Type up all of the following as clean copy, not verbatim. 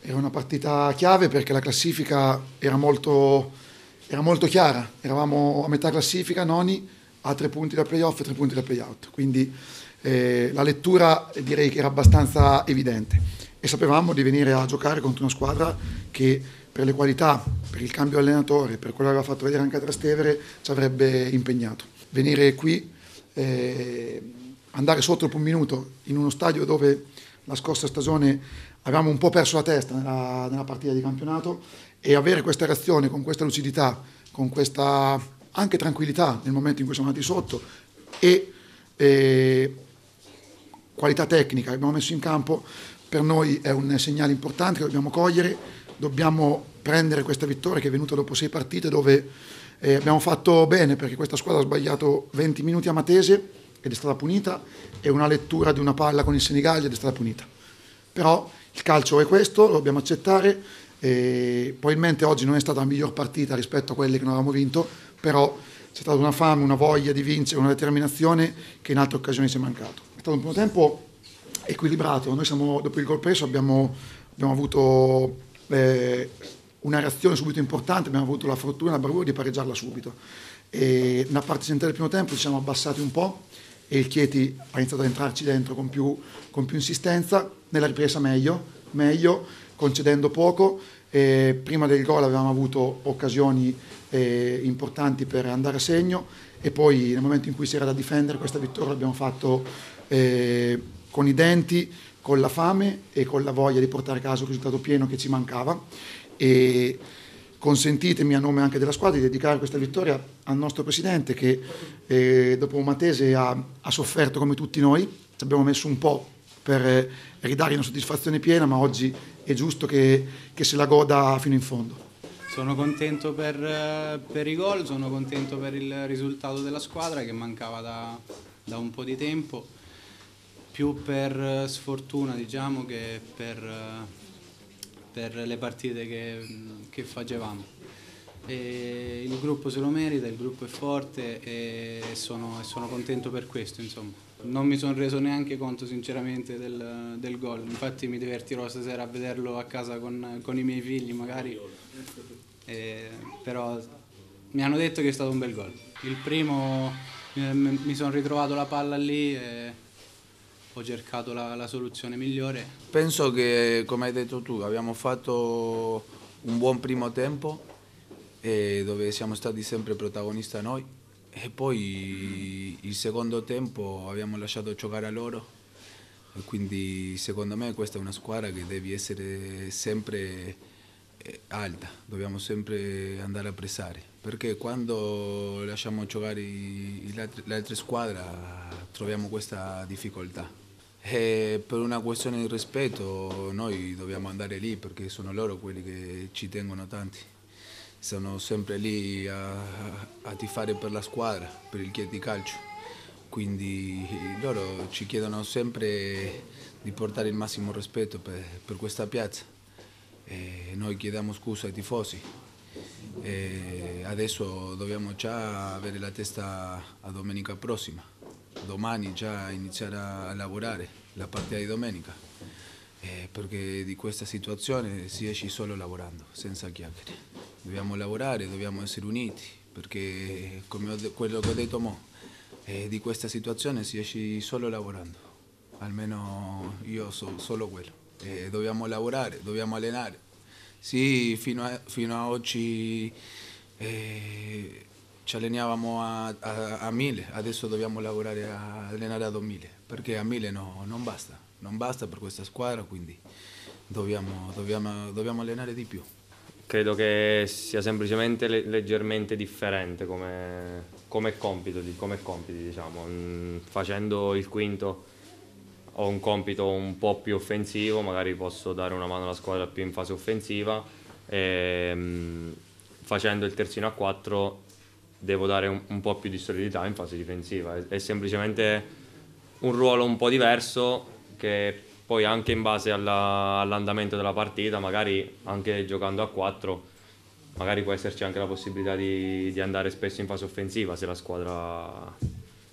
Era una partita chiave perché la classifica era molto chiara. Eravamo a metà classifica, noni, a 3 punti da playoff e 3 punti da playout. Quindi la lettura direi che era abbastanza evidente e sapevamo di venire a giocare contro una squadra che per le qualità, per il cambio allenatore, per quello che aveva fatto vedere anche a Trastevere, ci avrebbe impegnato. Venire qui, andare sotto dopo un minuto in uno stadio dove la scorsa stagione avevamo un po' perso la testa nella partita di campionato, e avere questa reazione con questa lucidità, con questa anche tranquillità nel momento in cui siamo andati sotto e qualità tecnica che abbiamo messo in campo, per noi è un segnale importante che dobbiamo cogliere. Dobbiamo prendere questa vittoria che è venuta dopo 6 partite dove abbiamo fatto bene, perché questa squadra ha sbagliato 20 minuti a Matese ed è stata punita, e una lettura di una palla con il Senigallia ed è stata punita. Però il calcio è questo, lo dobbiamo accettare. Probabilmente oggi non è stata la miglior partita rispetto a quelle che non avevamo vinto, però c'è stata una fame, una voglia di vincere, una determinazione che in altre occasioni si è mancato. È stato un primo tempo equilibrato. Noi dopo il gol preso abbiamo avuto una reazione subito importante, abbiamo avuto la fortuna e la bravura di pareggiarla subito. E nella parte centrale del primo tempo ci siamo abbassati un po' e il Chieti ha iniziato ad entrarci dentro con più insistenza. Nella ripresa meglio, concedendo poco. Prima del gol avevamo avuto occasioni importanti per andare a segno, e poi nel momento in cui si era da difendere questa vittoria l'abbiamo fatto con i denti, con la fame e con la voglia di portare a casa un risultato pieno che ci mancava. E consentitemi, a nome anche della squadra, di dedicare questa vittoria al nostro presidente che dopo Matese ha sofferto come tutti noi. Ci abbiamo messo un po' per ridare una soddisfazione piena, ma oggi è giusto che se la goda fino in fondo. Sono contento per i gol, sono contento per il risultato della squadra che mancava da un po' di tempo, più per sfortuna diciamo che per le partite che facevamo. E il gruppo se lo merita, il gruppo è forte e sono contento per questo, insomma. Non mi sono reso neanche conto sinceramente del gol, infatti mi divertirò stasera a vederlo a casa con i miei figli magari, però mi hanno detto che è stato un bel gol. Il primo mi sono ritrovato la palla lì e ho cercato la soluzione migliore. Penso che, come hai detto tu, abbiamo fatto un buon primo tempo dove siamo stati sempre protagonisti noi, e poi il secondo tempo abbiamo lasciato giocare a loro, e quindi secondo me questa è una squadra che deve essere sempre alta, dobbiamo sempre andare a pressare, perché quando lasciamo giocare le altre squadre troviamo questa difficoltà. E per una questione di rispetto noi dobbiamo andare lì, perché sono loro quelli che ci tengono tanti. Sono sempre lì a tifare per la squadra, per il Chieti Calcio. Quindi loro ci chiedono sempre di portare il massimo rispetto per questa piazza. E noi chiediamo scusa ai tifosi. E adesso dobbiamo già avere la testa a domenica prossima. Domani già iniziare a lavorare la partita di domenica, perché di questa situazione si esce solo lavorando, senza chiacchiere. Dobbiamo lavorare, dobbiamo essere uniti, perché come quello che ho detto mo, di questa situazione si esce solo lavorando, almeno io so solo quello. Dobbiamo lavorare, dobbiamo allenare. Sì, fino a oggi ci allenavamo a 1000, adesso dobbiamo lavorare a allenare a 2000, perché a 1000 non basta per questa squadra, quindi dobbiamo allenare di più. Credo che sia semplicemente leggermente differente come compito, diciamo. Facendo il quinto ho un compito un po' più offensivo, magari posso dare una mano alla squadra più in fase offensiva, e facendo il terzino a 4 devo dare un po' più di solidità in fase difensiva. È semplicemente un ruolo un po' diverso, che poi anche in base all'andamento della partita, magari anche giocando a 4, magari può esserci anche la possibilità di andare spesso in fase offensiva se la squadra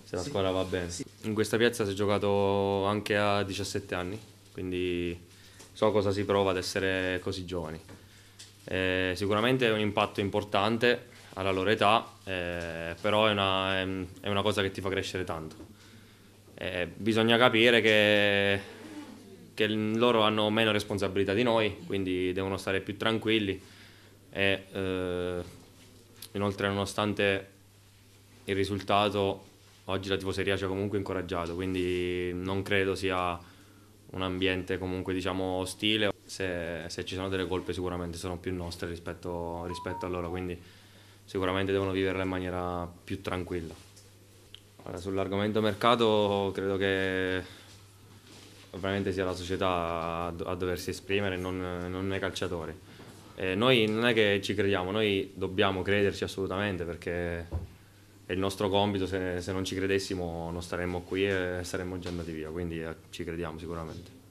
va bene. In questa piazza si è giocato anche a 17 anni, quindi so cosa si prova ad essere così giovani. Sicuramente è un impatto importante alla loro età, però è una cosa che ti fa crescere tanto. Bisogna capire che loro hanno meno responsabilità di noi, quindi devono stare più tranquilli e inoltre, nonostante il risultato, oggi la tifoseria ci ha comunque incoraggiato, quindi non credo sia un ambiente comunque, diciamo, ostile. Se ci sono delle colpe sicuramente sono più nostre rispetto a loro, quindi sicuramente devono viverla in maniera più tranquilla. Allora, sull'argomento mercato credo che ovviamente sia la società a doversi esprimere, non i calciatori. Noi non è che ci crediamo, noi dobbiamo crederci assolutamente, perché è il nostro compito. Se non ci credessimo non staremmo qui e saremmo già andati via, quindi ci crediamo sicuramente.